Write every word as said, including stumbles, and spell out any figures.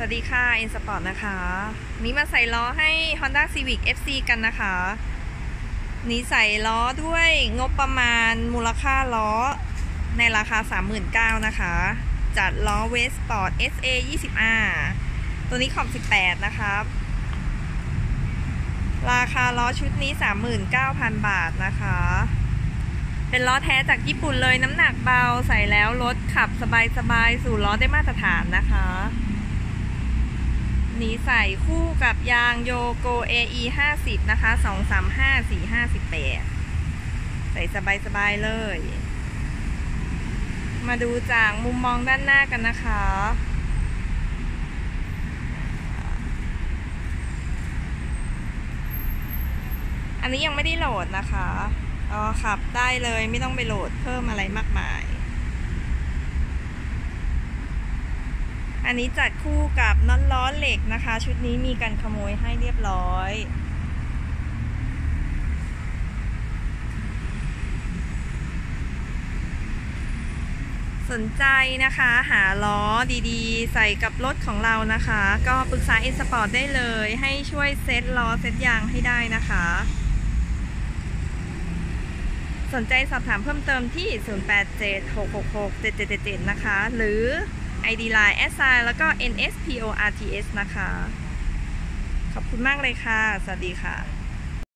วัสดีค่ะ N Sport นะคะนี้มาใส่ล้อให้ Honda Civic เอฟ ซี กันนะคะนี้ใส่ล้อด้วยงบประมาณมูลค่าล้อในราคา สามหมื่นเก้าพัน นะคะจัดล้อ West Sport เอส เอ ยี่สิบ อาร์ ตัวนี้ขอบสิบแปดนะครับราคาล้อชุดนี้ สามหมื่นเก้าพัน บาทนะคะเป็นล้อแท้จากญี่ปุ่นเลยน้ำหนักเบาใส่แล้วรถขับสบายๆสู่ล้อได้มาตรฐานนะคะนี้ใส่คู่กับยางโยโก เอ อี ห้าสิบ นะคะ สอง สาม ห้า สี่ ห้า สิบแปด ใส่สบายๆเลย มาดูจากมุมมองด้านหน้ากันนะคะ อันนี้ยังไม่ได้โหลดนะคะอ๋อขับได้เลยไม่ต้องไปโหลดเพิ่มอะไรมากมายอันนี้จัดคู่กับน็อตล้อเหล็กนะคะชุดนี้มีกันขโมยให้เรียบร้อยสนใจนะคะหาล้อดีๆใส่กับรถของเรานะคะก็ปรึกษา N Sport ได้เลยให้ช่วยเซ็ตล้อเซ็ตยางให้ได้นะคะสนใจสอบถามเพิ่มเติมที่ ศูนย์ แปด เจ็ด หก หก หก เจ็ด เจ็ด เจ็ด เจ็ด นะคะ หรือ ไอ ดี ไลน์ แอท ไซน์ แล้วก็ เอ็น เอส พี โอ อาร์ ที เอส นะคะ ขอบคุณมากเลยค่ะ สวัสดีค่ะ